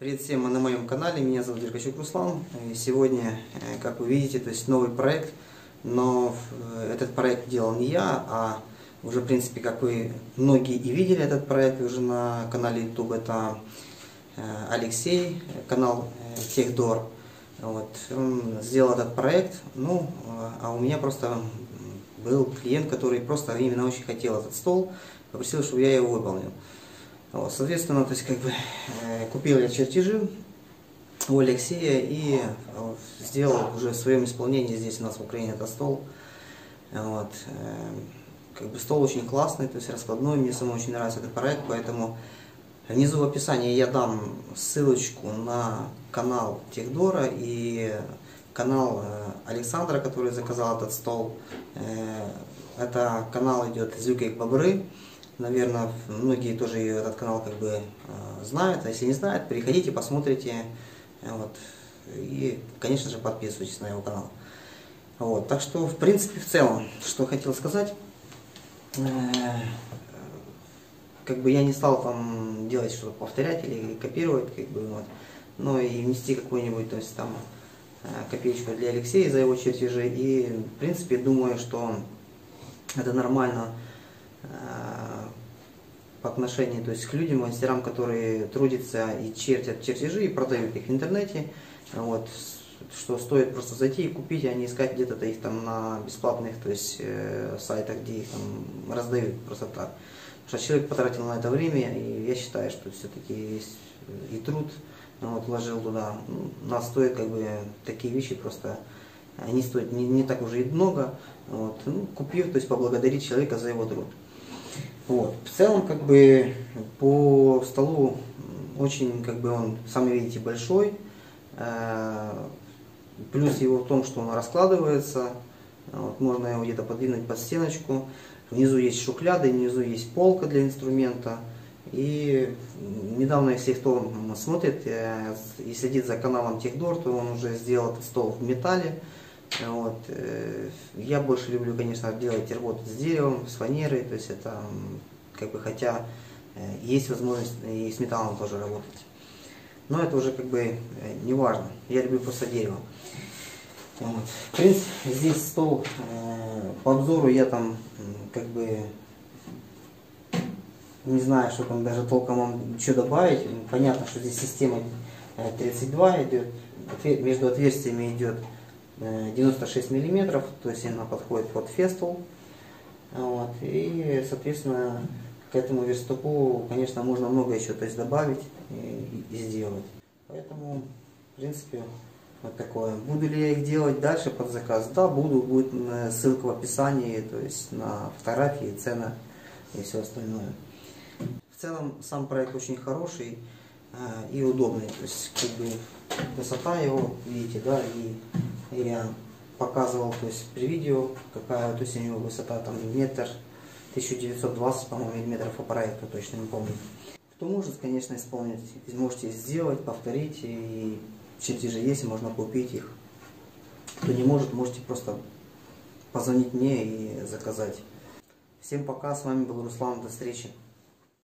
Привет всем на моем канале, меня зовут Деркачук Руслан. И сегодня, как вы видите, то есть новый проект, но этот проект делал не я, а уже в принципе, как вы многие и видели этот проект уже на канале YouTube, это Алексей, канал Техдор. Вот, он сделал этот проект, ну, а у меня просто был клиент, который просто именно очень хотел этот стол, попросил, чтобы я его выполнил. Вот, соответственно, то есть как бы купил я чертежи у Алексея и сделал уже в своем исполнении здесь у нас в Украине этот стол. Вот, как бы стол очень классный, то есть раскладной, мне самому очень нравится этот проект, поэтому внизу в описании я дам ссылочку на канал Техдора и канал Александра, который заказал этот стол. Это канал идет Зюгейк Бобры. Наверное, многие тоже этот канал как бы знают, а если не знают, приходите, посмотрите, вот, и, конечно же, подписывайтесь на его канал. Вот, так что, в принципе, в целом, что хотел сказать, как бы я не стал там делать что-то, повторять или копировать, как бы, вот, но и внести какую-нибудь, то есть там копеечку для Алексея за его чертежи, и, в принципе, думаю, что это нормально по отношению, то есть, к людям, мастерам, которые трудятся и чертят чертежи и продают их в интернете. Вот, что стоит просто зайти и купить, а не искать где-то их там на бесплатных, то есть, сайтах, где их там раздают просто так. Потому что человек потратил на это время, и я считаю, что все-таки есть и труд, вот, вложил туда. Нас стоит как бы такие вещи просто, они стоят не так уже и много. Вот, ну, купив, то есть поблагодарить человека за его труд. Вот. В целом, как бы, по столу очень, как бы, он, сами видите, большой. Плюс его в том, что он раскладывается. Вот, можно его где-то подвинуть под стеночку. Внизу есть шухляды, внизу есть полка для инструмента. И недавно, если кто смотрит и следит за каналом Техдор, то он уже сделал этот стол в металле. Вот. Я больше люблю, конечно, делать работу с деревом, с фанерой, то есть это, как бы, хотя есть возможность и с металлом тоже работать. Но это уже, как бы, не важно, я люблю просто дерево. Вот. В принципе, здесь стол, по обзору я там, как бы, не знаю, что там даже толком вам еще добавить. Понятно, что здесь система 32 идет, между отверстиями идет 96 миллиметров, то есть она подходит под фестул. Вот, и, соответственно, к этому верстаку, конечно, можно много еще, то есть, добавить и сделать. Поэтому, в принципе, вот такое. Буду ли я их делать дальше под заказ? Да, буду. Будет ссылка в описании, то есть на фотографии, цена и все остальное. В целом, сам проект очень хороший и удобный. То есть, как бы, высота его, видите, да, и я показывал, то есть, при видео, какая, то есть, у него высота там метр 1920, по-моему, миллиметров по проекту, точно не помню. Кто может, конечно, исполнить, можете сделать, повторить, и чертежи есть, можно купить их. Кто не может, можете просто позвонить мне и заказать. Всем пока, с вами был Руслан, до встречи.